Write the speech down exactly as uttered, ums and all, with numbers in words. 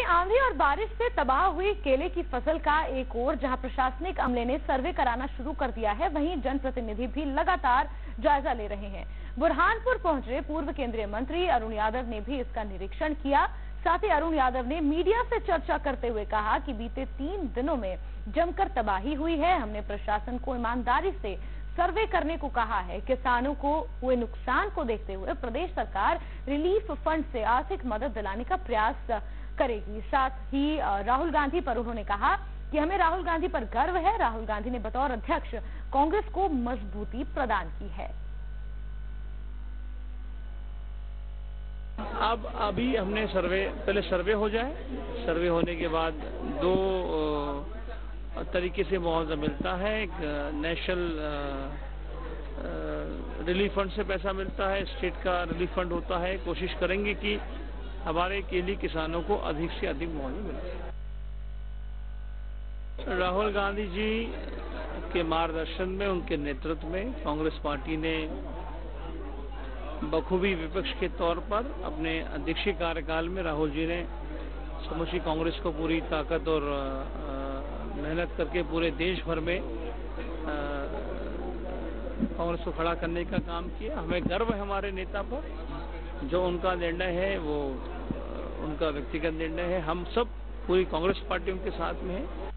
आंधी और बारिश से तबाह हुई केले की फसल का एक ओर जहां प्रशासनिक अमले ने सर्वे कराना शुरू कर दिया है, वहीं जनप्रतिनिधि भी लगातार जायजा ले रहे हैं। बुरहानपुर पहुंचे पूर्व केंद्रीय मंत्री अरुण यादव ने भी इसका निरीक्षण किया। साथ ही अरुण यादव ने मीडिया से चर्चा करते हुए कहा कि बीते तीन दिनों में जमकर तबाही हुई है। हमने प्रशासन को ईमानदारी से सर्वे करने को कहा है। किसानों को हुए नुकसान को देखते हुए प्रदेश सरकार रिलीफ फंड से आर्थिक मदद दिलाने का प्रयास करेगी। साथ ही राहुल गांधी पर उन्होंने कहा कि हमें राहुल गांधी पर गर्व है। राहुल गांधी ने बतौर अध्यक्ष कांग्रेस को मजबूती प्रदान की है। अब अभी हमने सर्वे, पहले सर्वे हो जाए, सर्वे होने के बाद दो तरीके से मुआवजा मिलता है। एक नेशनल रिलीफ फंड से पैसा मिलता है, स्टेट का रिलीफ फंड होता है। कोशिश करेंगे कि हमारे केली किसानों को अधिक से अधिक मुआवजा मिले। राहुल गांधी जी के मार्गदर्शन में, उनके नेतृत्व में कांग्रेस पार्टी ने बखूबी विपक्ष के तौर पर अपने अध्यक्षीय कार्यकाल में राहुल जी ने समूची कांग्रेस को पूरी ताकत और मेहनत करके पूरे देश भर में कांग्रेस को खड़ा करने का काम किया। हमें गर्व है हमारे नेता पर। जो उनका निर्णय है वो उनका व्यक्तिगत निर्णय है। हम सब पूरी कांग्रेस पार्टी उनके साथ में है।